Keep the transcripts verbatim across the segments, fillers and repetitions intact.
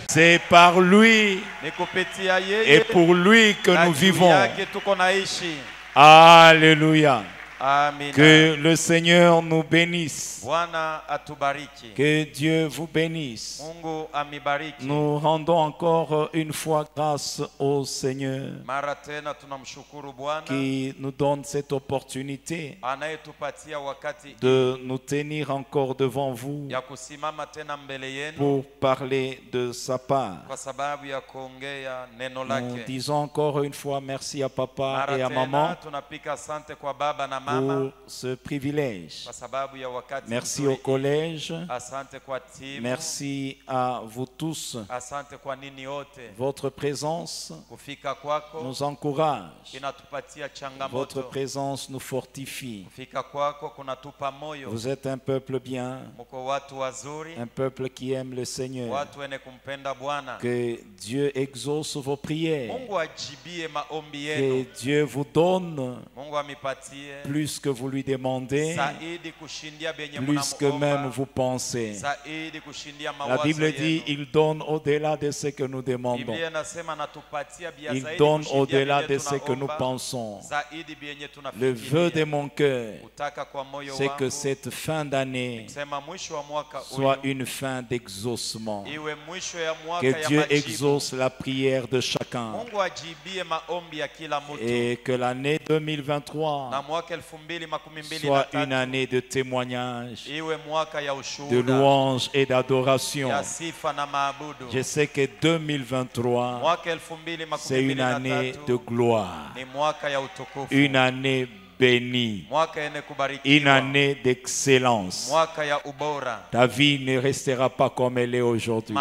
C'est par lui et pour lui que nous vivons. Alléluia. Amen. Que le Seigneur nous bénisse. Que Dieu vous bénisse. Nous rendons encore une fois grâce au Seigneur qui nous donne cette opportunité de nous tenir encore devant vous pour parler de sa part. Nous disons encore une fois merci à papa et à maman pour ce privilège. Merci au collège. Merci à vous tous. Votre présence nous encourage. Votre présence nous fortifie. Vous êtes un peuple bien, un peuple qui aime le Seigneur. Que Dieu exauce vos prières. Que Dieu vous donne plus que vous lui demandez, plus que même vous pensez. La Bible dit, il donne au-delà de ce que nous demandons. Il donne au-delà de ce que nous pensons. Le vœu de mon cœur, c'est que cette fin d'année soit une fin d'exaucement. Que Dieu exauce la prière de chacun. Et que l'année deux mille vingt-trois soit une année de témoignage, de louange et d'adoration. Je sais que deux mille vingt-trois, c'est une année de gloire, une année bénie, une année d'excellence. Ta vie ne restera pas comme elle est aujourd'hui.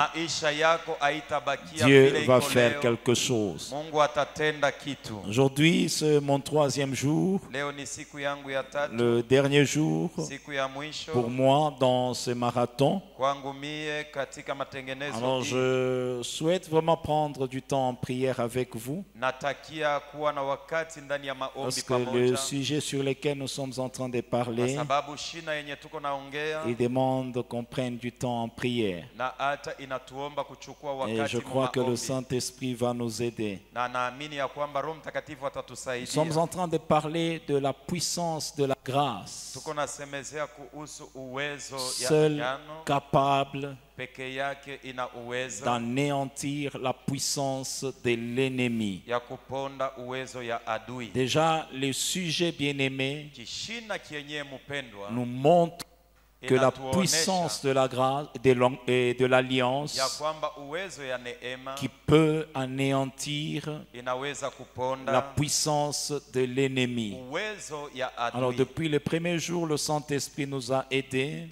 Dieu va faire quelque chose. Aujourd'hui, c'est mon troisième jour, le dernier jour pour moi dans ce marathon. Alors je souhaite vraiment prendre du temps en prière avec vous, parce que le sujet sur lesquels nous sommes en train de parler, il demande qu'on prenne du temps en prière. Et je crois que le Saint-Esprit va nous aider. Nous sommes en train de parler de la puissance de la grâce, seul capable d'anéantir la puissance de l'ennemi. Déjà, le sujet bien-aimé nous montre que la puissance de la grâce et de l'alliance qui peut anéantir la puissance de l'ennemi. Alors depuis le premier jour, le Saint-Esprit nous a aidés.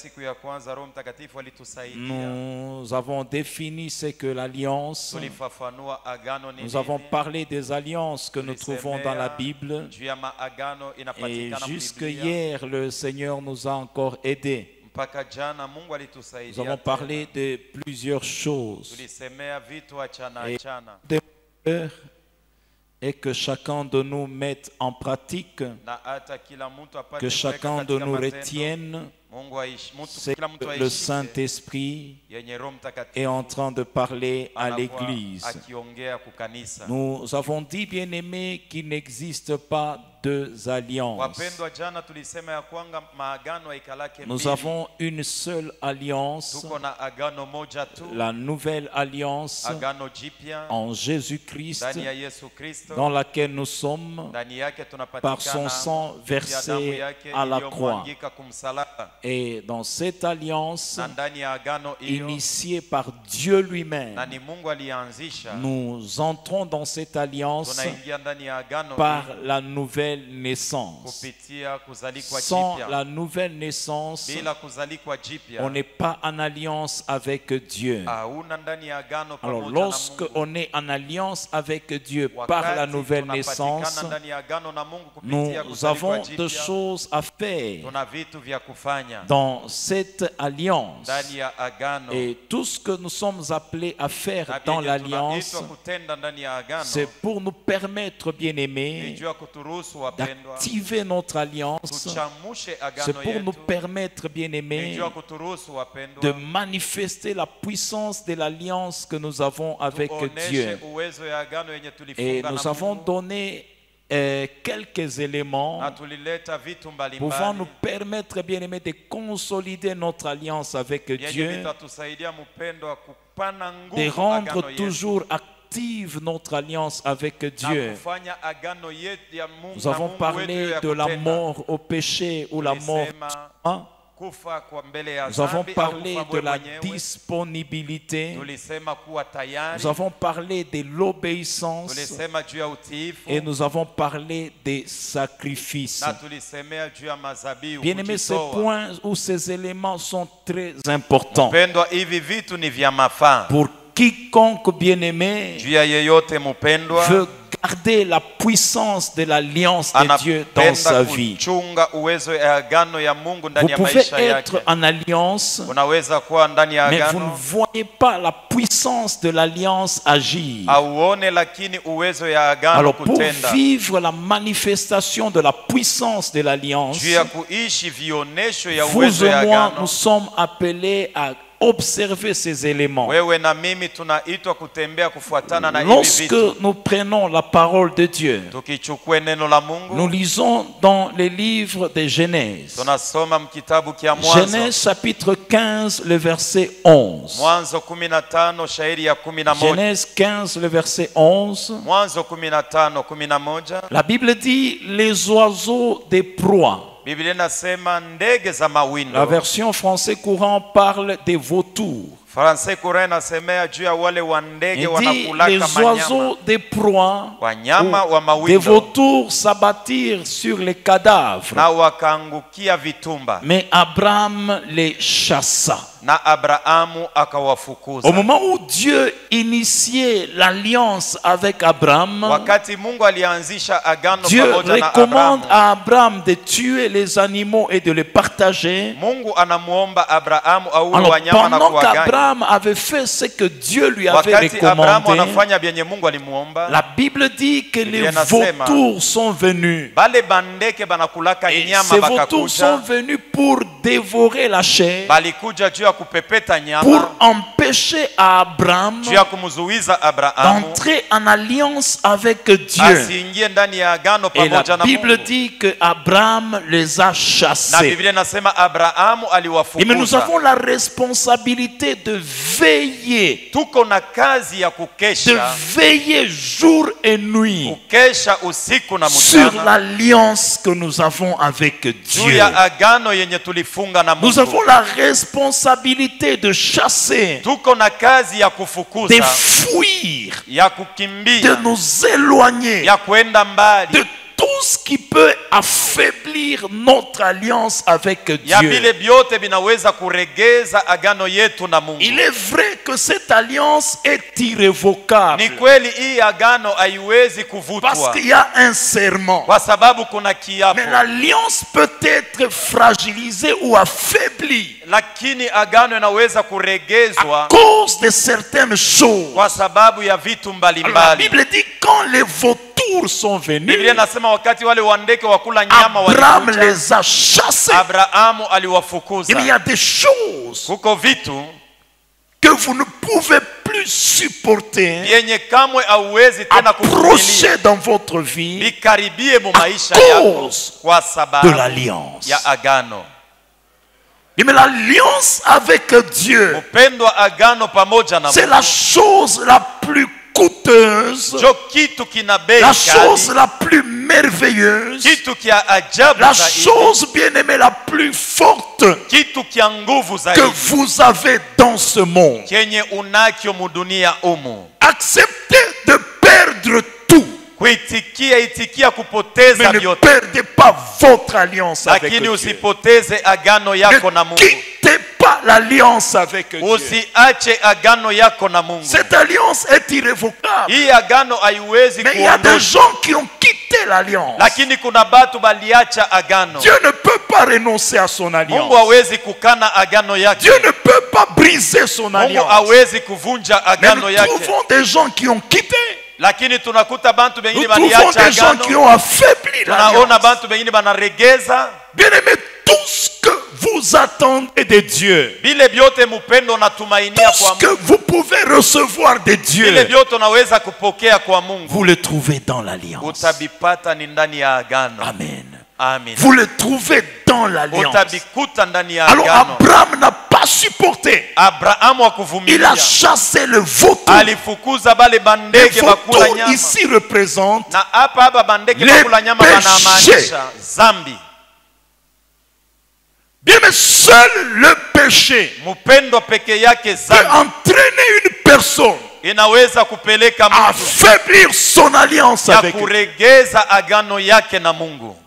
Nous avons défini ce que l'alliance. Nous avons parlé des alliances que nous trouvons dans la Bible. Et jusque hier, le Seigneur nous a encore aidés. Nous avons parlé de plusieurs choses. Et de et que chacun de nous mette en pratique, que chacun de nous retienne ce que le Saint-Esprit est en train de parler à l'Église. Nous avons dit, bien-aimés, qu'il n'existe pas deux alliances. Nous avons une seule alliance, la nouvelle alliance en Jésus-Christ, dans laquelle nous sommes par son sang versé à la croix. Et dans cette alliance initiée par Dieu lui-même, nous entrons dans cette alliance par la nouvelle naissance. Sans la nouvelle naissance, on n'est pas en alliance avec Dieu. Alors lorsque on est en alliance avec Dieu par la nouvelle naissance, nous avons des choses à faire dans cette alliance. Et tout ce que nous sommes appelés à faire dans l'alliance, c'est pour nous permettre, bien-aimés, d'activer notre alliance. C'est pour nous permettre, bien-aimés, de manifester la puissance de l'alliance que nous avons avec Dieu. Et nous avons donné Euh, quelques éléments pouvant nous permettre, bien aimé, de consolider notre alliance avec Dieu, de rendre toujours active notre alliance avec Dieu. Nous avons parlé de la mort au péché ou la mort hein? Nous avons parlé de la disponibilité. Nous avons parlé de l'obéissance. Et nous avons parlé des sacrifices. Bien-aimés, ces points ou ces éléments sont très importants. Pour quiconque, bien-aimé, veut garder la puissance de l'alliance de Dieu dans sa vie. Vous pouvez être en alliance, mais vous ne voyez pas la puissance de l'alliance agir. Alors pour vivre la manifestation de la puissance de l'alliance, vous et moi, nous sommes appelés à observer ces éléments. Lorsque nous prenons la parole de Dieu, nous lisons dans les livres de Genèse. Genèse chapitre quinze, le verset onze. Genèse quinze, le verset onze. La Bible dit les oiseaux des proies. La version français courant parle des vautours. Il dit les oiseaux des proies, des vautours s'abattirent sur les cadavres, mais Abraham les chassa. Au moment où Dieu initiait l'alliance avec Abraham, Dieu recommande à Abraham de tuer les animaux et de les partager. Alors pendant qu'Abraham avait fait ce que Dieu lui avait recommandé, la Bible dit que les vautours sont venus. Et ces vautours sont venus pour dévorer la chair, pour empêcher à Abraham d'entrer en alliance avec Dieu. Et la Bible dit que Abraham les a chassés. Et mais nous avons la responsabilité de veiller, de veiller jour et nuit sur l'alliance que nous avons avec Dieu. Nous avons la responsabilité de chasser, de fuir, de nous éloigner de tout ce qui peut affaiblir notre alliance avec Dieu. Il est vrai que cette alliance est irrévocable, parce qu'il y a un serment. Mais l'alliance peut être fragilisée ou affaiblie à cause de certaines choses. Alors, la Bible dit quand les vautours sont venus, Abraham les a chassés. Il y a des choses que vous ne pouvez plus supporter approcher dans votre vie à cause de l'alliance. Mais l'alliance avec Dieu, c'est la chose la plus coûteuse, la chose la plus merveilleuse, la chose bien-aimée la plus forte que vous avez dans ce monde. Acceptez de perdre tout, mais ne perdez pas votre alliance avec Dieu. Ne quittez pas l'alliance avec Dieu. Cette alliance est irrévocable. Mais il y a des gens qui ont quitté l'alliance. Dieu ne peut pas renoncer à son alliance. Dieu ne peut pas briser son alliance. Mais nous trouvons des gens qui ont quitté. Lakini tunakuta bantu Nous bengine trouvons baliacha des gens qui agano. ont affaibli Tunaona l'alliance. bantu bengine banaregeza. Bien-aimé, tout ce que vous attendez de Dieu, Bile byote mupendo natumainia tout kwa ce que Mungu. vous pouvez recevoir de Bile Dieu, byote unaweza kupokea kwa Mungu. vous le trouvez dans l'alliance. Utabipata ni ndani ya agano. Amen. Amen. Vous le trouvez dans l'alliance. Utabikuta ndani ya Alors agano. Abraham n'a pas supporté. Abrahamu Il akuvumilia. a chassé le vautour. Alifukuza bale Le bandege bakula vautour nyama. ici représente Na hapa hapa bandege les bakula nyama banamaanisha zambi. bien, mais seul le péché Mupendo peke yake peut zambi entraîner une personne inaweza kupeleka à mtu affaiblir son alliance ya avec Dieu. kuregeza agano yake na Mungu.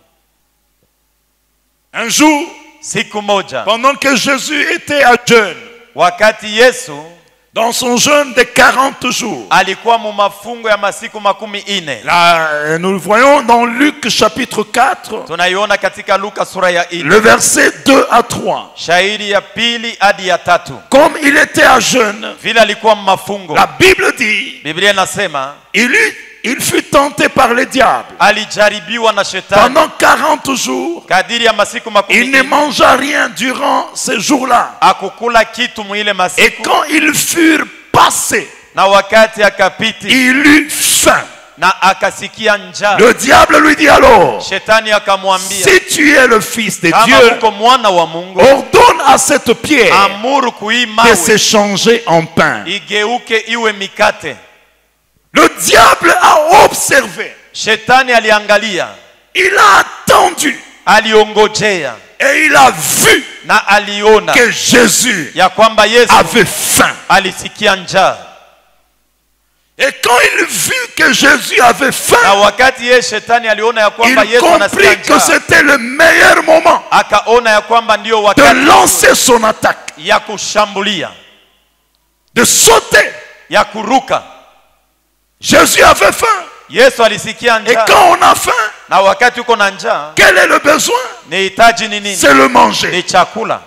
Un jour, Siku moja pendant que Jésus était à jeûne, wakati Yesu dans son jeûne de quarante jours, alikuwa mu mafungo ya masiku makumi ine. là, nous le voyons dans Luc chapitre quatre, Tunaiona katika Luka sura ya ine. le verset deux à trois. Shairi ya pili hadi ya tatu. Comme il était à jeûne, Vile alikuwa mu mafungo. la Bible dit, Biblia inasema il, eut- il fut tenté par le diable. alijaribiwa na shetani Pendant quarante jours, kadiri ya masiku makumi il ne ine. mangea rien durant ces jours-là. Akukula kitu mwile Et masiku. quand ils furent passés, Na wakati akapiti il eut faim. na akasikia njaa. Le diable lui dit alors, Shetani akamwambia, si tu es le fils de kama Dieu, uko mwana wa Mungu, ordonne à cette pierre amuru kui de mawe se changer en pain. igeuke iwe mikate. Le diable a observé, Shetani aliangalia, il a attendu aliongojea et il a vu na aliona que Jésus ya kwamba Yesu avait faim. alisikia njaa. Et quand il vit que Jésus avait Na faim, wakati ye shetani aliona ya kwamba il Yesu anasikia comprit que njaa, c'était le meilleur moment akaona ya kwamba ndio de wakati lancer son attaque, ya kushambulia, de sauter. ya kuruka. Jésus avait faim. Yesu alisikia Et njaa. quand on a faim, Na wakati uko na njaa, quel est le besoin? ni hitaji ni nini? C'est le manger. Ni chakula.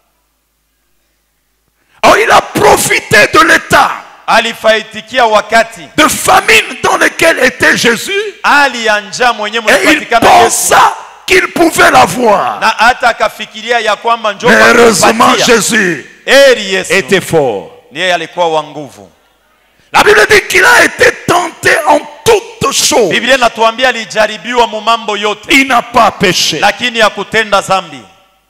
Alors il a profité de l'état Alifaitikia wakati de famine dans lequel était Jésus hali ya njaa mwenyewe et il mlipatikana Yesu, pensa qu'il pouvait l'avoir. na hata akafikiria ya kwamba njoo Mais heureusement kumpatia. Jésus Eri Yesu était fort. ndiye alikuwa wa nguvu. La Bible dit qu'il a été tenté en toutes choses. Biblia inatuambia alijaribiwa mu mambo yote, Il n'a pas péché. lakini ya kutenda zambi.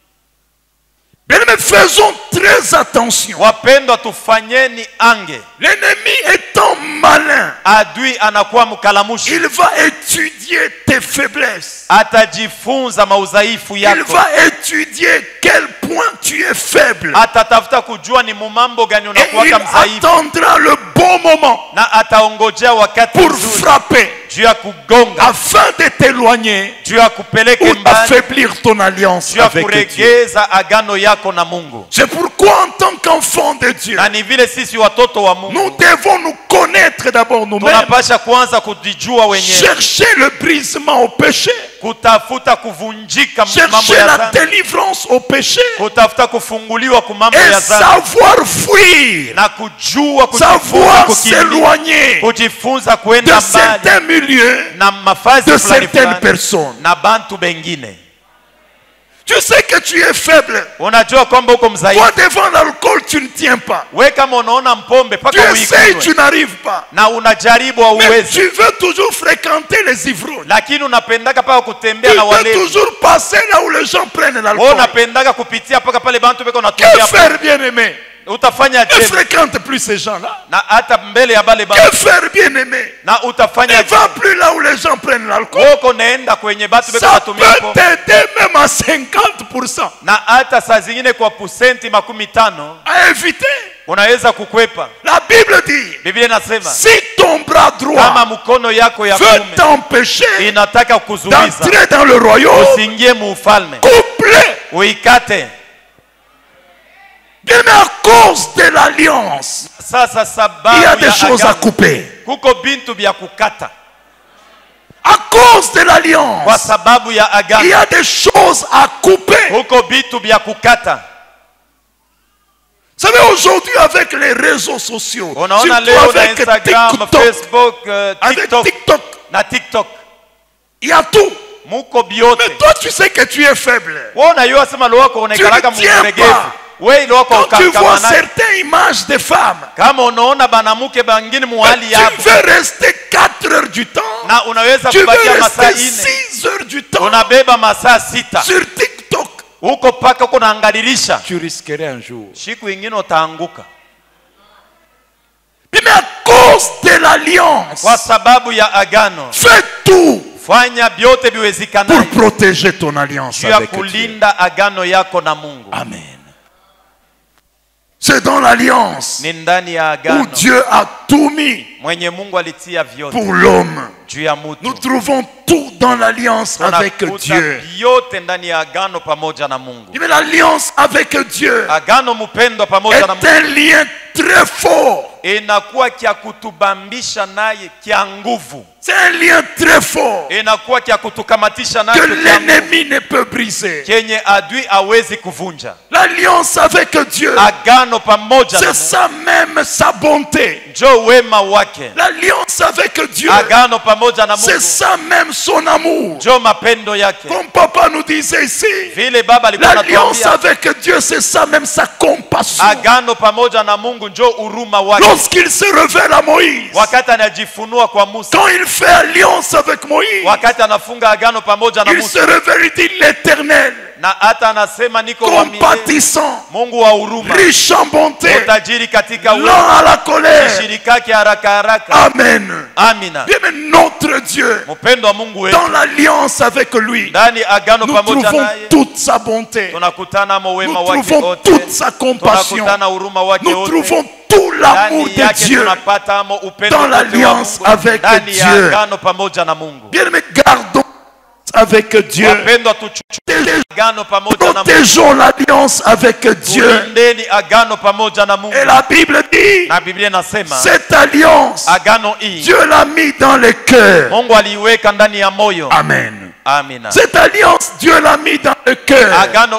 Bien, mais faisons très attention. Wapendwa, tufanyeni ange. L'ennemi étant malin, Adui anakuwa mkalamushi, il va étudier tes faiblesses. atajifunza maudhaifu Il yako, va étudier quel point tu es faible. atatafuta kujua ni mumambo gani Et il unakuwaka mdhaifu, attendra le bon moment na ataongojea wakati pour mzuri frapper juu ya kugonga, afin de t'éloigner juu ya kupeleke ou mbali, d'affaiblir ton alliance juu ya avec Dieu. kuregeza agano yako na Mungu. C'est pourquoi en tant qu'enfant de Dieu, Na ni vile sisi watoto wa nous Mungu devons nous connaître d'abord nous-mêmes, tunapasha kuanza kujijua wenyewe, chercher le brisement au péché, kutafuta kuvunjika mambo chercher ya la dhambi, délivrance au péché kutafuta kufunguliwa kwa mambo et ya dhambi, savoir fuir, na kujua kujifunza savoir kukimbia, s'éloigner kujifunza de kwenda mbali certains milieux, na mafazi de fulani certaines fulani personnes. na bantu bengine. Tu sais que tu es faible. Unajua kwamba uko Toi, mzaifu, devant l'alcool, tu ne tiens pas. we kama unaona mpombe Tu paka essayes, uikunywe tu n'arrives pas. na unajaribu Mais hauwezi, tu veux toujours fréquenter les ivrognes. lakini unapendaka paka Tu kutembea na veux walevi, toujours passer là où les gens prennent wewe l'alcool. unapendaka kupitia paka pale bantu beko Que natumia. faire, bien-aimé? Utafanya Ne je fréquente plus ces gens-là. na hata mbele ya bale Que bantu, faire, bien-aimé? na utafanya Ne va plus là où les gens prennent l'alcool. woko naenda kwenye batu beko Ça natumia peut pombe, t'aider même à cinquante pour cent na hata saa zingine kwa pusenti makumi tano à éviter. unaweza kukwepa. La Bible dit, Biblia inasema si ton bras kama droit mkono yako ya veut kuume t'empêcher inataka kuzuiza d'entrer dans le royaume, usiingie muufalme, coupe-le. uikate. Bien, mais à cause de l'alliance, Sasa il y a sababu des ya choses à agano, couper. kuko bintu vya kukata. À cause de Kwa l'alliance, sababu ya il y agano, a des choses à couper. kuko bitu vya kukata. Vous savez, aujourd'hui, avec les réseaux sociaux, on a surtout leo avec Instagram, TikTok, Facebook, euh, TikTok, avec TikTok, na TikTok, il y a tout. Mais toi, tu sais que tu es faible. Tu ne tiens pas. Quand tu vois certaines images de femmes, tu veux rester quatre heures du temps, tu veux rester six heures du temps sur TikTok. Tu risquerais un jour. Mais à cause de l'alliance, fais tout pour protéger ton alliance avec Dieu. Amen. C'est dans l'alliance où Dieu a tout mis pour l'homme. Nous trouvons tout dans l'alliance avec Dieu. Mais l'alliance avec Dieu est un lien très fort. C'est un lien très fort que l'ennemi ne peut briser. L'alliance avec Dieu, c'est ça même sa bonté. L'alliance avec Dieu, c'est ça même son amour. Comme papa nous disait ici, l'alliance avec Dieu, c'est ça même sa compassion. Lorsqu'il se révèle à Moïse, quand il fait alliance avec Moïse, il se révèle, il dit l'Éternel, compatissant, riche en bonté, lent à la colère. Amen. Bien, mais notre Dieu, dans l'alliance avec lui, nous trouvons toute sa bonté, nous trouvons toute sa compassion, nous trouvons tout l'amour de Dieu dans l'alliance avec Dieu. Bien, mais gardons avec Dieu. Protégeons l'alliance avec Dieu. Et la Bible dit, cette alliance, Dieu l'a mis dans le cœur. Amen. Cette alliance, Dieu l'a mis dans le cœur.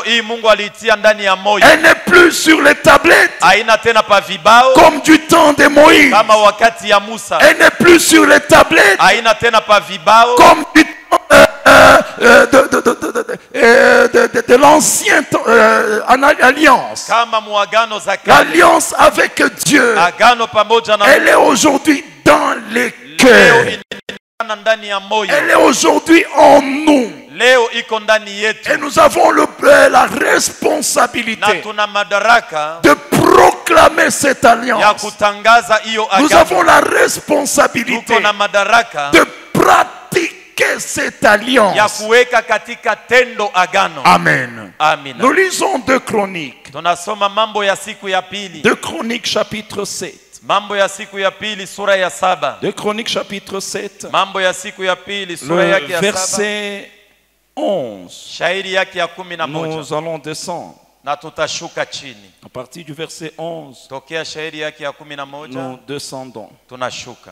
Elle n'est plus sur les tablettes comme du temps de Moïse. Elle n'est plus sur les tablettes comme du temps euh, euh, de, de, de, de, de, de, de l'ancienne euh, alliance. L'alliance avec Dieu, elle est aujourd'hui dans les cœurs. Elle est aujourd'hui en nous. Et nous avons le, la responsabilité de proclamer cette alliance. Nous avons la responsabilité de pratiquer cette alliance. Amen. Nous lisons deux Chroniques. deux Chroniques chapitre sept. Mambo ya siku ya pili sura ya saba. De Chroniques chapitre sept. Mambo ya siku ya pili sura yake ya saba. Verset onze. Shairi yake ya kumi na moja. Nous allons descendre. Na tutashuka chini. À partir du verset onze. Tokea shairi yake ya kumi na moja. Nous descendons. Tunashuka.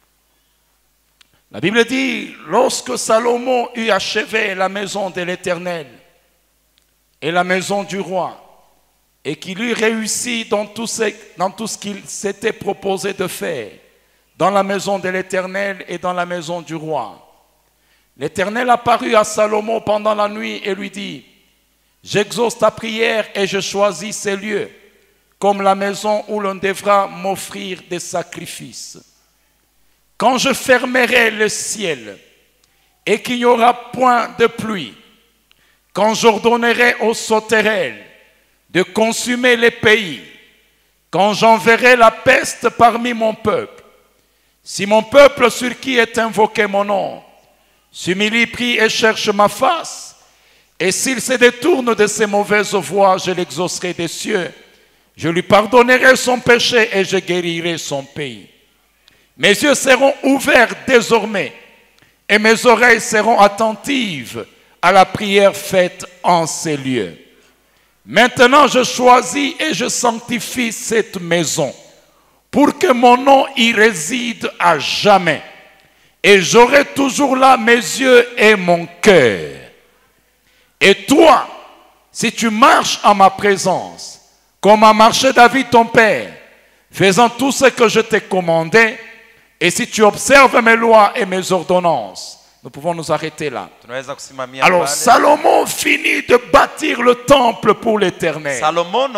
La Bible dit, lorsque Salomon eut achevé la maison de l'Éternel et la maison du roi, et qu'il eut réussi dans tout ce, dans tout ce qu'il s'était proposé de faire, dans la maison de l'Éternel et dans la maison du roi. L'Éternel apparut à Salomon pendant la nuit et lui dit, « J'exauce ta prière et je choisis ces lieux, comme la maison où l'on devra m'offrir des sacrifices. Quand je fermerai le ciel et qu'il n'y aura point de pluie, quand j'ordonnerai aux sauterelles de consumer les pays, quand j'enverrai la peste parmi mon peuple, si mon peuple sur qui est invoqué mon nom s'humilie, prie et cherche ma face, et s'il se détourne de ses mauvaises voies, je l'exaucerai des cieux, je lui pardonnerai son péché et je guérirai son pays. Mes yeux seront ouverts désormais et mes oreilles seront attentives à la prière faite en ces lieux. Maintenant, je choisis et je sanctifie cette maison pour que mon nom y réside à jamais. Et j'aurai toujours là mes yeux et mon cœur. Et toi, si tu marches en ma présence, comme a marché David ton père, faisant tout ce que je t'ai commandé, et si tu observes mes lois et mes ordonnances, nous pouvons nous arrêter là. Alors Salomon finit de bâtir le temple pour l'Éternel. Et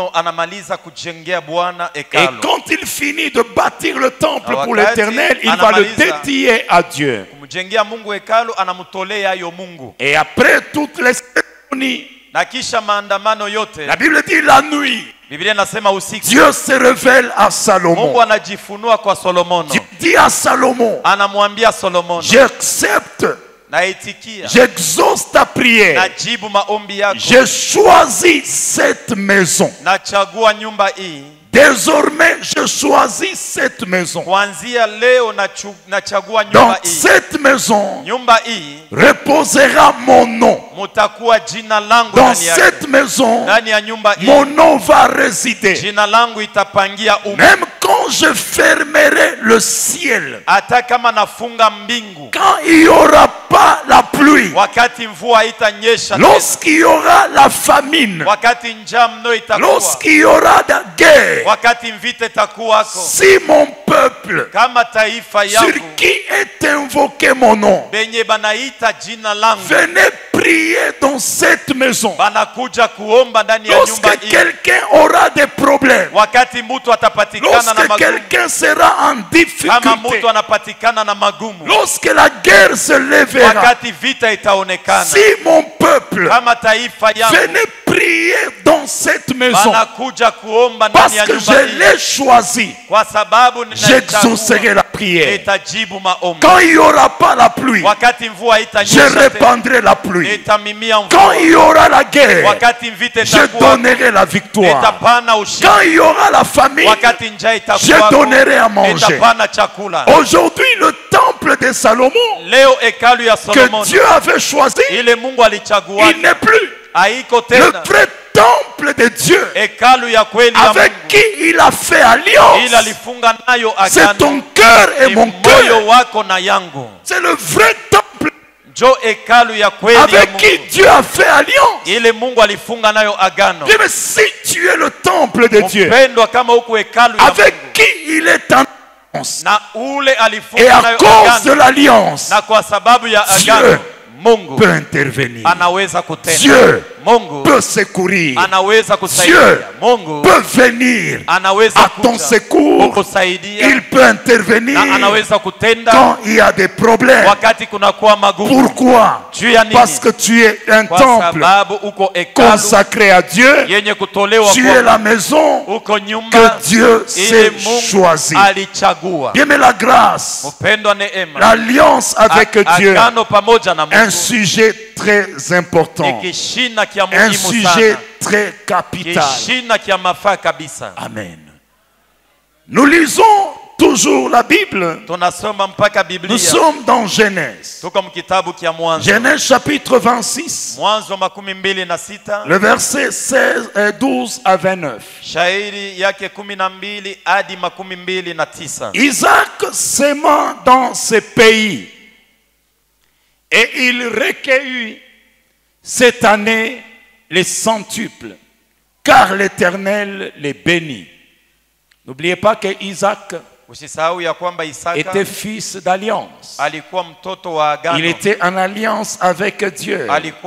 quand il finit de bâtir le temple pour l'Éternel, il va le dédier à Dieu. Et après toutes les cérémonies, la Bible dit la nuit, Dieu se révèle à Salomon. Dieu dit à Salomon, j'accepte, j'exauce ta prière, j'ai choisi cette maison. Désormais, je choisis cette maison. Dans cette maison reposera mon nom. Dans cette maison, mon nom va résider. Même quand je fermerai le ciel, quand il n'y aura pas la pluie, lorsqu'il y aura la famine, lorsqu'il y aura la guerre, si mon peuple sur qui est invoqué mon nom, venez prier dans cette maison. Lorsque quelqu'un aura des problèmes, lorsque quelqu'un sera en difficulté, lorsque la guerre se lèvera, si mon peuple venez prier dans cette maison, parce que je l'ai choisi, j'exaucerai la prière. Quand il n'y aura pas la pluie, je répandrai la pluie. Quand il y aura la guerre, je donnerai la victoire. Quand il y aura la famine, je donnerai à manger. Aujourd'hui, le temple de Salomon que Dieu avait choisi, il n'est plus le vrai temple de Dieu avec qui il a fait alliance. C'est ton cœur et mon cœur. C'est le vrai temple avec qui Dieu a fait alliance. Bien, mais si tu es le temple de Dieu avec qui il est en alliance, et à cause de l'alliance, Dieu peut intervenir. Dieu peut secourir. Dieu peut venir à ton secours. Il peut intervenir quand il y a des problèmes. Pourquoi? Parce que tu es un temple consacré à Dieu. Tu es la maison que Dieu s'est choisie. Bien, mais la grâce, l'alliance avec Dieu, un sujet très important, un sujet très capital. Amen. Nous lisons toujours la Bible. Nous sommes dans Genèse. Genèse chapitre vingt-six. Le verset seize et douze à vingt-neuf. Isaac s'aima dans ce pays et il recueillit cette année les centuples, car l'Éternel les bénit. N'oubliez pas que Isaac était fils d'alliance. Il était en alliance avec Dieu.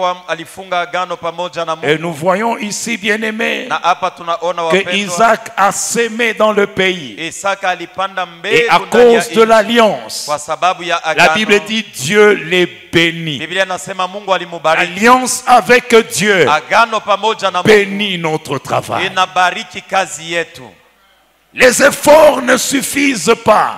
Et nous voyons ici, bien aimé, que Isaac a sémé dans le pays. Et à cause de l'alliance, la Bible dit Dieu les bénit. L'alliance avec Dieu bénit notre travail. Les efforts ne suffisent pas.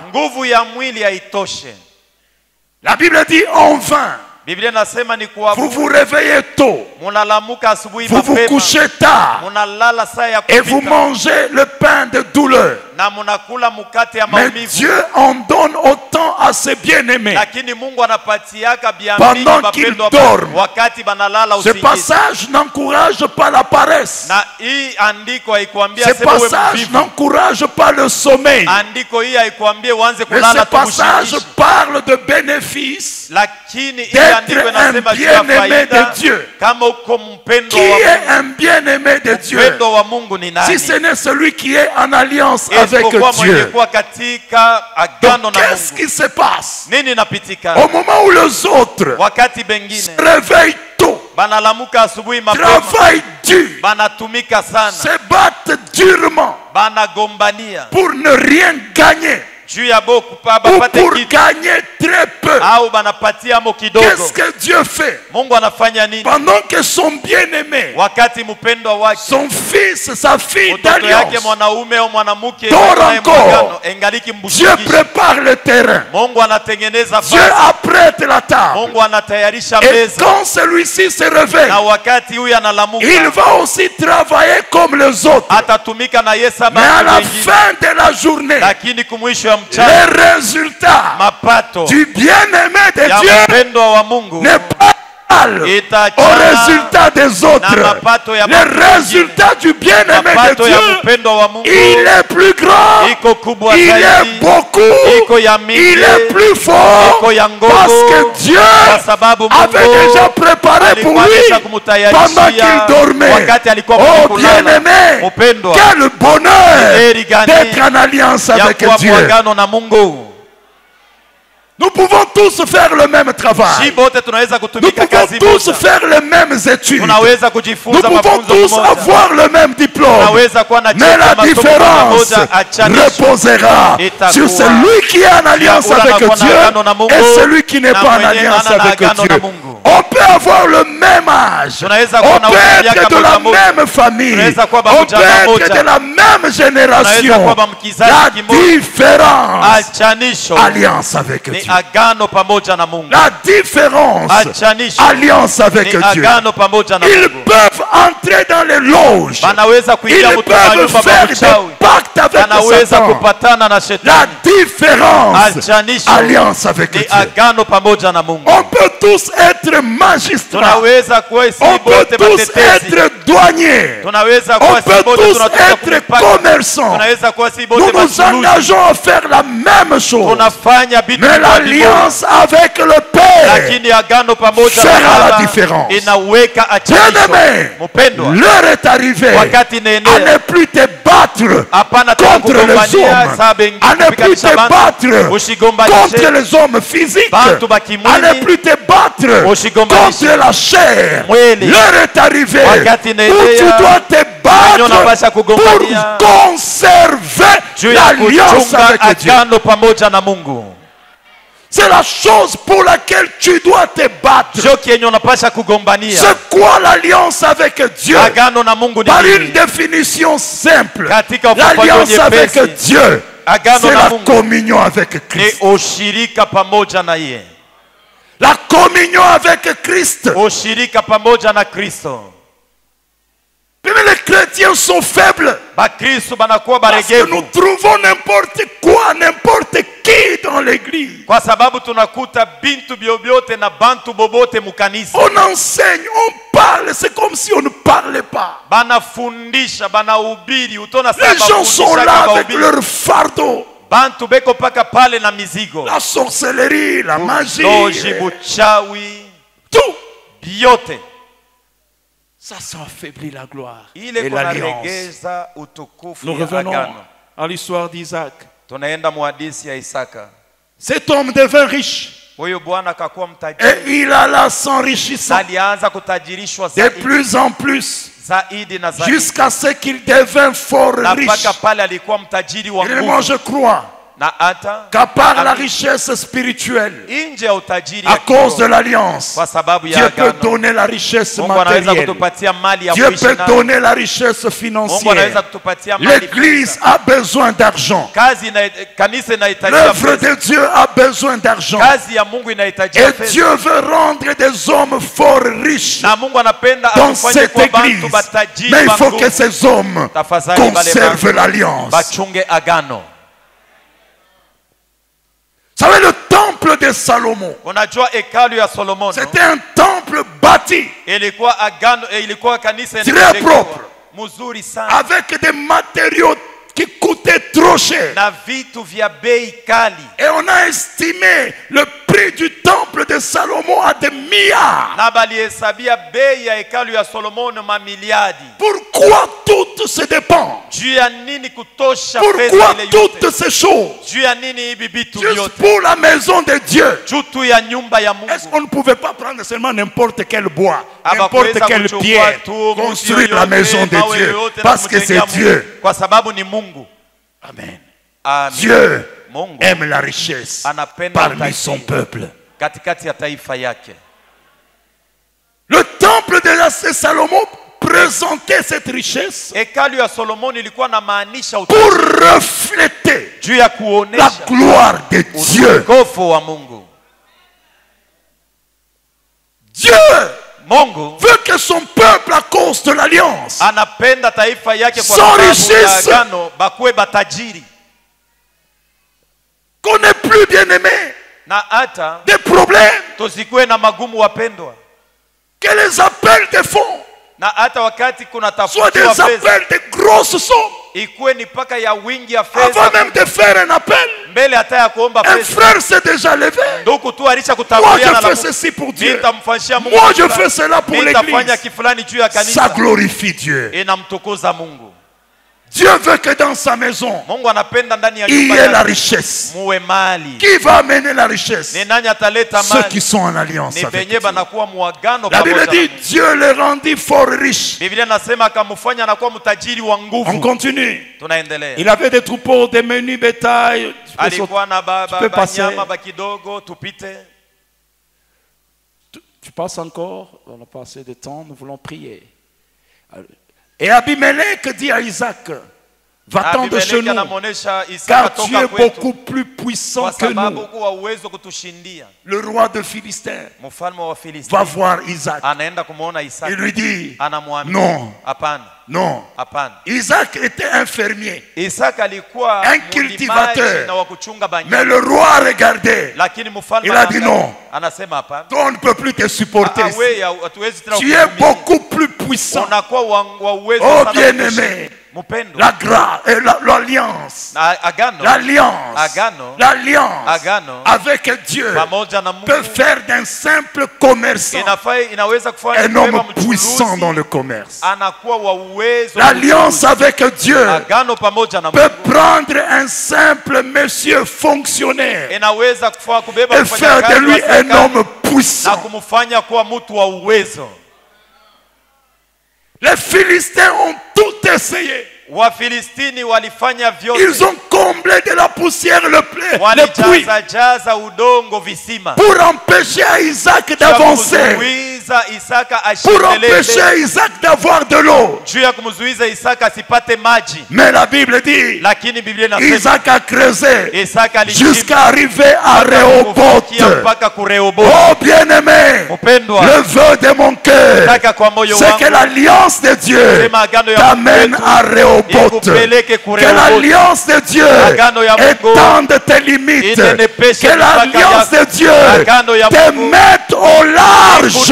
La Bible dit en vain. Vous vous réveillez tôt, vous vous couchez tard et vous mangez le pain de douleur. Mais Dieu en donne autant à ses bien-aimés pendant qu'ils dorment. Ce passage n'encourage pas la paresse. Ce passage n'encourage pas le sommeil. Mais ce passage parle de bénéfices d'être un bien-aimé de Dieu. Qui est un bien-aimé de Dieu? Si ce n'est celui qui est en alliance avec Dieu. Donc qu'est-ce qui se passe? Au moment où les autres se réveillent tôt, travaillent dur, se battent durement pour ne rien gagner, ou pour gagner très peu, qu'est-ce que Dieu fait? Pendant que son bien-aimé, son fils, sa fille d'alliance, dort encore, Dieu prépare le terrain, Dieu apprête la table, et quand celui-ci se réveille, il va aussi travailler comme les autres, mais à la fin de la journée, les résultats du bien-aimé de Dieu n'est pas au résultat des autres. Le résultat du bien-aimé de Dieu, il est plus grand, il est beaucoup, il est plus fort, parce que Dieu avait déjà préparé pour lui pendant qu'il dormait. Oh bien-aimé, quel bonheur d'être en alliance avec Dieu. Nous pouvons tous faire le même travail. Nous pouvons tous faire les mêmes études. Nous pouvons tous avoir le même diplôme. Mais la différence reposera sur celui qui est en alliance avec Dieu et celui qui n'est pas en alliance avec Dieu. On peut avoir le même âge. On peut être de la même famille. On peut être de la même génération. La différence, alliance avec Dieu. La différence, alliance avec Dieu. Ils peuvent entrer dans les loges. Ils peuvent faire des pactes avec Satan. La différence, alliance avec Dieu. On peut tous être magistrats. On peut tous être douaniers. On peut tous être commerçants. Nous nous engageons à faire la même chose. Mais l'alliance avec le Père fera la différence. Bien-aimé, l'heure est arrivée à ne plus te battre contre les hommes, à ne plus te battre contre les hommes physiques, à ne plus te battre contre la chair. L'heure est arrivée où tu dois te battre pour conserver l'alliance avec Dieu. C'est la chose pour laquelle tu dois te battre. C'est quoi l'alliance avec Dieu? Par une définition simple, l'alliance avec Dieu, c'est la communion avec Christ. La communion avec Christ. Mais les chrétiens sont faibles parce que nous trouvons n'importe quoi, n'importe qui dans l'église. On enseigne, on parle, c'est comme si on ne parlait pas. Les gens sont là avec leur fardeau. La sorcellerie, la magie, tout. Ça, ça affaiblit la gloire et l'alliance. Nous revenons à l'histoire d'Isaac. Cet homme devint riche. Et il alla s'enrichissant de plus en plus jusqu'à ce qu'il devint fort riche. Et moi je crois qu'à part la richesse spirituelle, à cause de l'alliance, Dieu peut donner la richesse matérielle. Dieu peut donner la richesse financière. L'église a besoin d'argent. L'œuvre de Dieu a besoin d'argent. Et Dieu veut rendre des hommes fort riches dans cette église. Mais il faut que ces hommes conservent l'alliance. Vous savez, le temple de Salomon, c'était un temple bâti, très propre, avec des matériaux qui coûtaient trop cher. Et on a estimé le prix du temple temple de Salomon à des milliards. Pourquoi tout se dépend? Pourquoi toutes ces choses? Juste pour la maison de Dieu. Est-ce qu'on ne pouvait pas prendre seulement n'importe quel bois, n'importe quelle pierre, construire la maison de Dieu? Parce que c'est Dieu. Amen. Amen. Dieu aime la richesse parmi son peuple. Le temple de Salomon présentait cette richesse pour refléter la gloire de Dieu. Dieu veut que son peuple, à cause de l'alliance, s'enrichisse, qu'on n'est plus bien aimé, des problèmes, que les appels de fonds soient des appels de grosses sommes. Avant même de faire un appel, un frère s'est déjà levé. Moi je fais ceci pour Dieu, moi je fais cela pour l'église. Ça glorifie Dieu. Dieu veut que dans sa maison, il y ait la richesse. Qui va amener la richesse? Ceux qui sont en alliance avec Dieu. La Bible dit, Dieu les rendit fort riches. On continue. Il avait des troupeaux, des menus bétails. Tu peux, tu peux passer. Tu, tu passes encore. On a pas assez de temps, nous voulons prier. Et Abimelech dit à Isaac, va-t'en de chez nous, car tu es beaucoup plus puissant que nous. Le roi de Philistin va voir Isaac. Il lui dit, non, non. Isaac était un fermier, un cultivateur. Mais le roi a regardé. Il a dit non. Toi, on ne peut plus te supporter ici. Tu es beaucoup plus puissant. Oh bien-aimé, la grâce et l'alliance, l'alliance, l'alliance avec Dieu peut faire d'un simple commerçant un homme puissant dans le commerce. L'alliance avec Dieu peut prendre un simple monsieur fonctionnaire et faire de lui un homme puissant. Les Philistins ont tout essayé. Ils ont comblé de la poussière le, le puits pour empêcher Isaac d'avancer, pour empêcher Isaac d'avoir de l'eau. Mais la Bible dit, Isaac a creusé jusqu'à arriver à Rehoboth. Oh bien-aimé, le vœu de mon cœur, c'est que l'alliance de Dieu t'amène à Rehoboth. Que l'alliance de Dieu étende tes limites. Que l'alliance de Dieu te mette au large.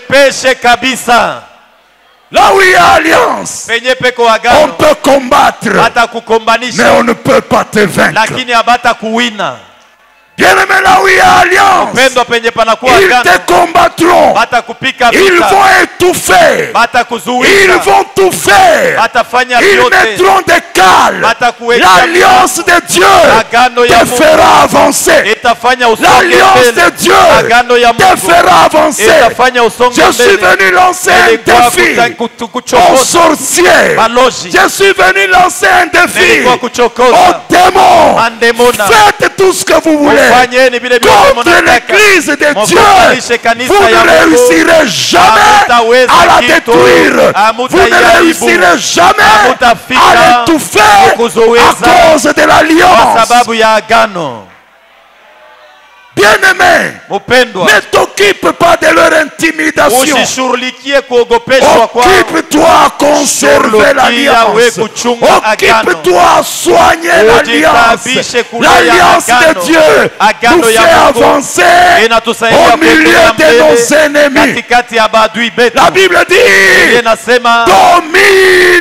Là où il y a alliance, on peut combattre, mais on ne peut pas te vaincre. Bien-aimé, là où il y a alliance, ils te combattront. Ils vont étouffer. Ils vont tout faire. Ils mettront des cales. L'alliance de Dieu te fera avancer. L'alliance de Dieu te fera avancer. Je suis venu lancer un défi aux sorciers. Je suis venu lancer un défi aux démons. Faites tout ce que vous voulez contre l'église de Dieu. Vous ne réussirez jamais à la détruire. Vous ne réussirez jamais à l'étouffer à cause de l'alliance. Bien-aimé, ne t'occupe pas de leur intimidation. Occupe-toi à conserver l'alliance. Occupe-toi à soigner l'alliance. L'alliance de Dieu nous fait avancer au milieu de nos ennemis. La Bible dit, domine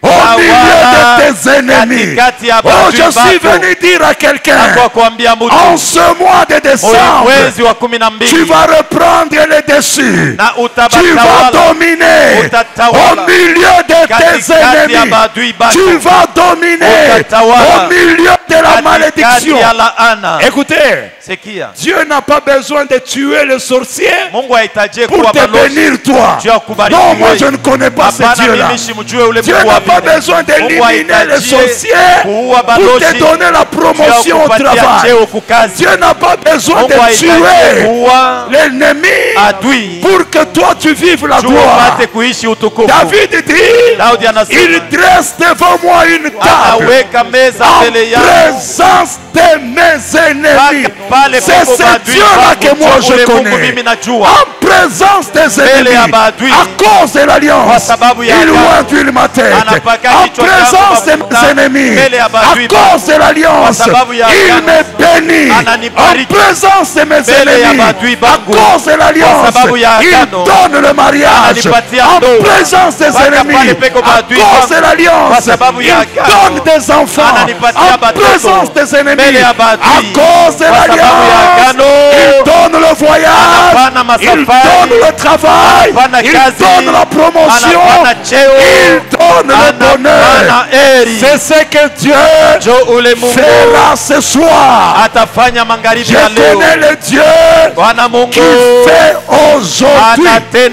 au milieu de tes ennemis. Oh, je suis venu dire à quelqu'un, en ce mois de décembre, tu vas reprendre les dessus. Tu vas dominer au milieu de tes ennemis. Tu vas dominer au milieu de la malédiction. Écoutez, Dieu n'a pas besoin de tuer le sorcier pour te bénir toi. Non, moi je ne connais pas ce Dieu-là. Dieu n'a pas besoin d'éliminer les sorciers pour te donner la promotion au travail. Dieu n'a pas besoin de tuer l'ennemi pour que toi tu vives la gloire. David dit, il dresse devant moi une table en présence de mes ennemis. C'est ce Dieu-là que moi je connais. En présence des ennemis, à cause de l'alliance, il oint ma tête. En présence de mes ennemis, à cause de l'alliance, il me bénit. En présence de mes ennemis, à cause de l'alliance, il donne le mariage. En présence des ennemis, à cause de l'alliance, il donne des enfants. En présence des ennemis, à cause de l'alliance, il donne le voyage, il donne le travail, il donne la promotion, il donne le bonheur. C'est ce que Dieu fera ce soir. Je connais le Dieu qui fait aujourd'hui.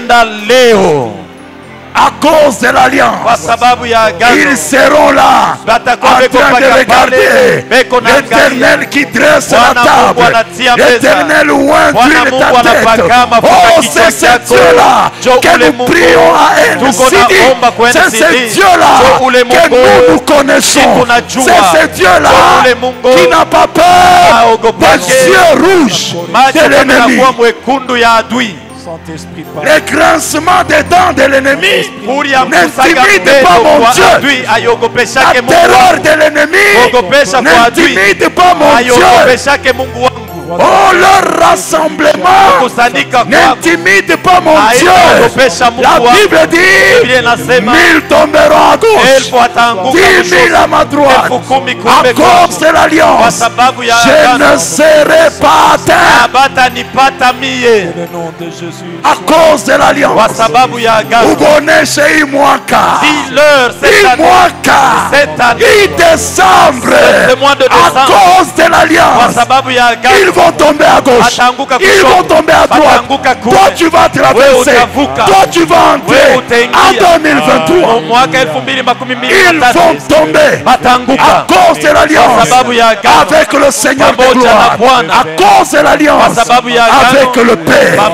À cause de l'alliance, ils seront là en train de regarder l'Éternel qui dresse la table. L'Éternel oint d'huile ta tête. Oh, c'est ce Dieu-là que nous prions à elle. C'est ce Dieu-là que nous nous connaissons. C'est ce Dieu-là qui n'a pas peur des yeux rouges de l'ennemi. Les grincements des dents de l'ennemi n'intimident pas mon Dieu. La terreur de l'ennemi n'intimide pas mon Dieu. Oh, leur rassemblement n'intimide pas mon Dieu. La Bible dit, mille tomberont à gauche, dix mille à ma droite. À cause de l'alliance, je ne serai pas atteint. À cause de l'alliance, Uboneshe Imwaka, Imwaka, décembre, à cause de l'alliance, ils vont tomber à gauche, ils vont tomber à droite. Toi tu vas traverser, toi tu vas entrer en deux mille vingt-trois. Ils vont tomber à cause de l'alliance avec le Seigneur de gloire, à cause de l'alliance avec le Père.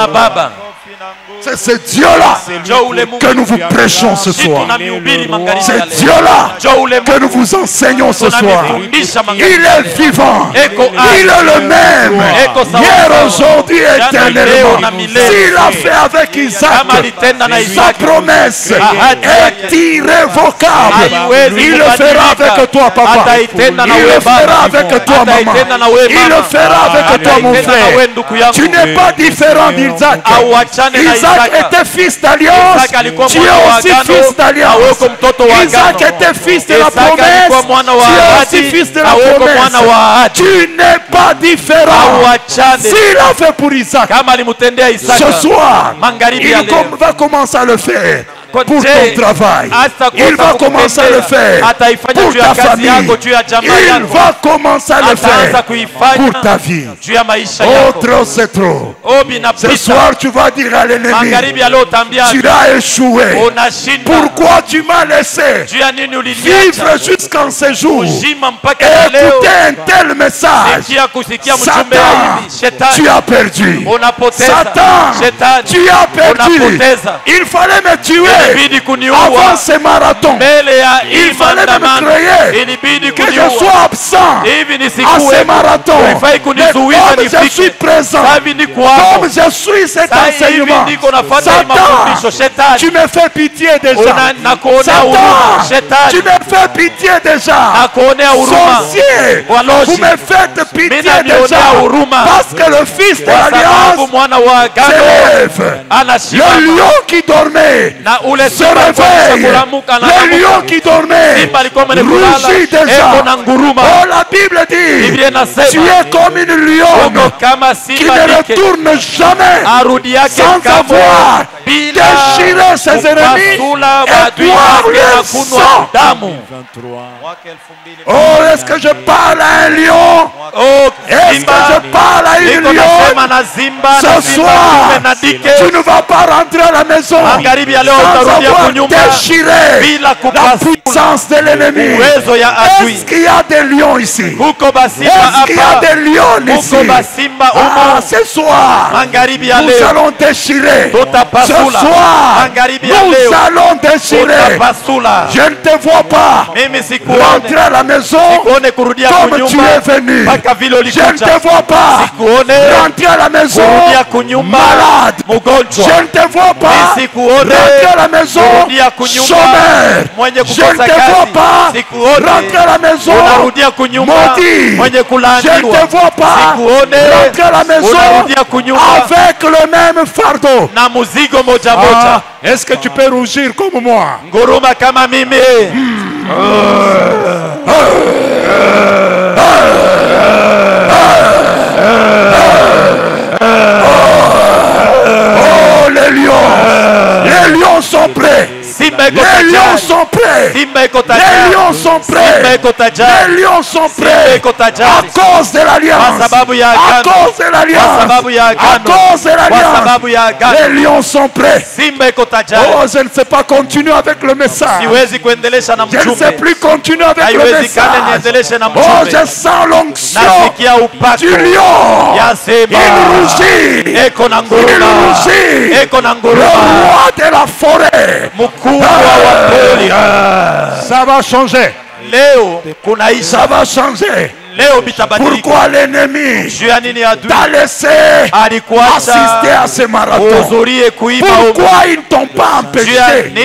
C'est ce Dieu-là que nous vous prêchons ce soir. C'est Dieu-là que nous vous enseignons ce soir. Il est vivant. Il est le même. Hier, aujourd'hui, éternellement. S'il a fait avec Isaac, sa promesse est irrévocable. Il le fera avec toi, papa. Il le fera avec toi, maman. Il le fera avec toi, mon frère. Tu n'es pas différent d'Isaac. Isaac était fils d'alliance, tu es aussi fils d'alliance. Isaac était fils de la promesse, tu es aussi fils de la promesse. Tu n'es pas différent. S'il a fait pour Isaac, ce soir, il va commencer à le faire pour ton travail. Il va commencer à le faire pour ta famille. Il va commencer à le faire pour ta vie. Oh, trop c'est trop. Ce soir tu vas dire à l'ennemi, tu as échoué. Pourquoi tu m'as laissé vivre jusqu'en ce jour et écouter un tel message? Satan, tu as perdu. Satan, tu as perdu. Il fallait me tuer avant ce marathon. Il fallait me créer que je sois absent à ce marathon. Mais comme je suis présent, comme je suis cet enseignement, Satan, tu me fais pitié déjà. Satan, tu me fais pitié déjà. Sorcier, vous me faites pitié déjà. Parce que le fils de l'alliance s'élève. Le lion qui dormait se réveille. Les lions qui dormaient rougissent déjà. Oh, la Bible dit, tu es comme une lionne qui ne retourne jamais sans avoir déchiré ses ennemis et boire leur sang. Oh, est-ce que je parle à un lion? Est-ce que je parle à une lionne? Ce soir, tu ne vas pas rentrer à la maison sans avoir déchiré la puissance de l'ennemi. Est-ce qu'il y a des lions ici? Est-ce qu'il y a des lions ici? Ah, ce soir, nous allons déchirer. Ce soir, nous allons déchirer. Je ne te vois pas rentrer à la maison comme tu es venu. Je ne te vois pas rentrer à la maison malade. Je ne te vois pas rentrer à la maison chômeur. Je ne te vois pas rentrer à la maison maudit. Je ne te vois pas rentrer à la maison avec le même fardeau. Ah, est-ce que tu peux rougir comme moi? Oh, les lions, les lions sont prêts. Les lions sont prêts. Les lions sont prêts. Les lions sont prêts. À cause de l'alliance. À cause de l'alliance. À cause de l'alliance. Les lions sont prêts. Oh, je ne sais pas continuer avec le message. Je ne sais plus continuer avec le message. Oh, je sens l'onction du lion. Il rougit. Il rougit. Le roi de la forêt. Ça va changer. Ça va changer. Pourquoi l'ennemi t'a laissé assister à ce marathon? Pourquoi ils ne t'ont pas empêché?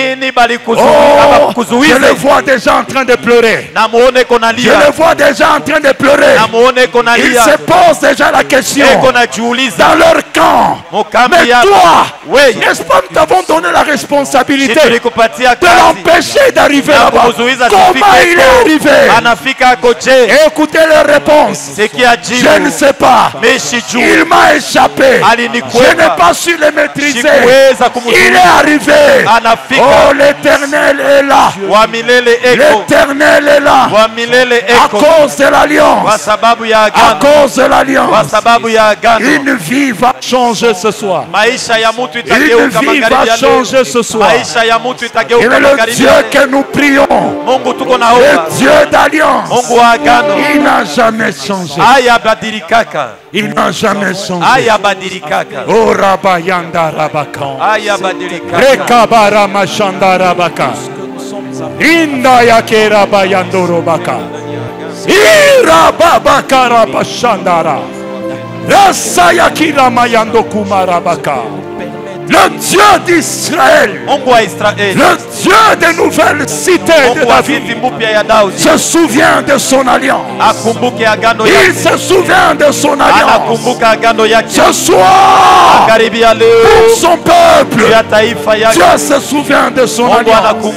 Oh, je le vois déjà en train de pleurer. Je le vois déjà en train de pleurer. Ils se posent déjà la question dans leur camp. Mais toi, n'est-ce pas, nous t'avons donné la responsabilité de l'empêcher d'arriver là-bas. Comment il est arrivé? Écoutez-le. Réponse. Je ne sais pas. Il m'a échappé. Je n'ai pas su le maîtriser. Il est arrivé. Oh, l'Éternel est là. L'Éternel est là. À cause de l'alliance. À cause de l'alliance. Une vie va changer ce soir. Une vie va changer ce soir. Et le Dieu que nous prions, le Dieu d'alliance, il n'a jamais changé. Il n'a jamais changé. Oh, Rabayanda Rabaka. Rekabara Mashanda Rabaka. Inda Yakera Bayando Robaka. Ira Babaka Rabashandara. Rasayakira Mayando Kumarabaka. Le Dieu d'Israël, le Dieu des nouvelles cités de David, se souvient de son alliance. Il se souvient de son alliance. Ce soir, pour son peuple, Dieu se souvient de son alliance.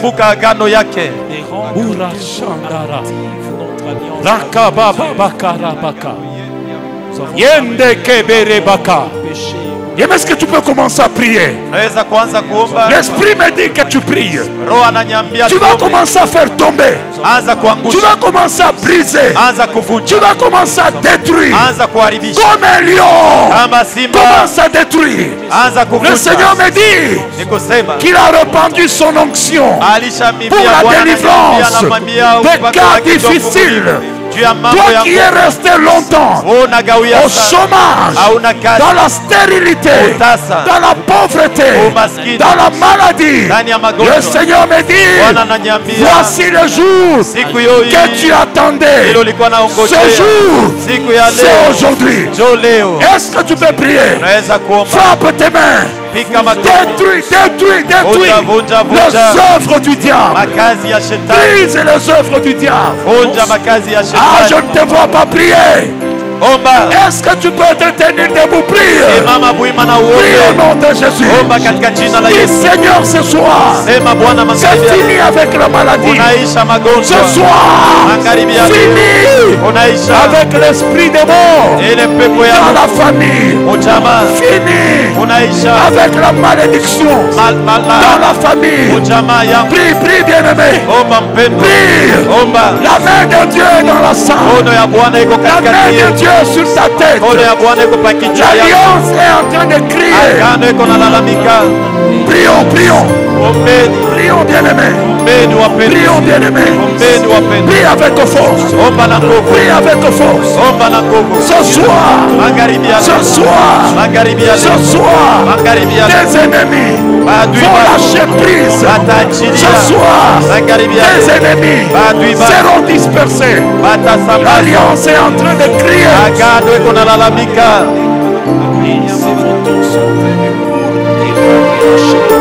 Yende Kebere Baka. Et est-ce que tu peux commencer à prier? L'esprit me dit que tu pries. Tu vas commencer à faire tomber. Tu vas commencer à briser. Tu vas commencer à détruire. Comme un lion commence à détruire. Le Seigneur me dit qu'il a répandu son onction pour la délivrance des cas difficiles. Toi qui es resté longtemps au chômage, dans la stérilité, dans la pauvreté, dans la maladie, le Seigneur me dit, voici le jour que tu attendais. Ce jour, c'est aujourd'hui. Est-ce que tu peux prier? Frappe tes mains. Détruis, détruis, détruis les œuvres du diable. Brise les œuvres du diable. Ah, je ne te vois pas prier. Est-ce que tu peux te tenir debout? Prie. Prie au nom de Jésus. Oui, Seigneur, ce soir, c'est fini avec la maladie. Ce soir, fini avec l'esprit de mort dans la famille. Fini avec la malédiction dans la famille. Prie, prie, bien-aimé. Prie. La main de Dieu est dans la salle. La main de Dieu est sur ta tête. L'alliance est en train de crier. Prions, prions. Prions, bien-aimé. Prions, bien-aimé. Prie avec force. Prie avec force. Ce soir, ce soir, ce soir, tes ennemis vont lâcher prise. Ce soir, tes ennemis seront dispersés. L'alliance est en train de crier. Et si vos tours sont venus pour dire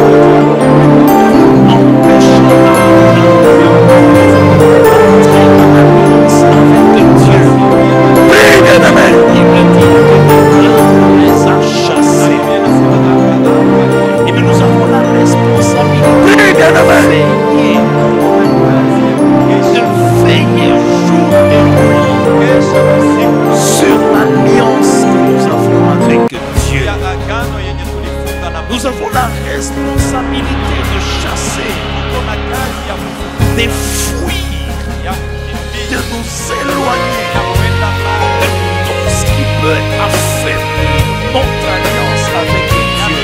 nous avons la responsabilité de chasser, de fuir, de nous éloigner de tout ce qui peut affaiblir notre alliance avec Dieu.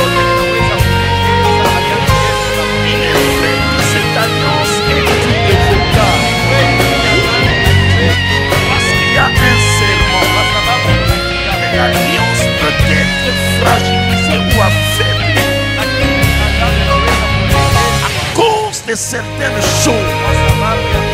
Il est vrai que cette alliance est irrévocable parce qu'il y a un serment. Mais l'alliance peut être fragilisée ou affaiblie à cause de certaines choses.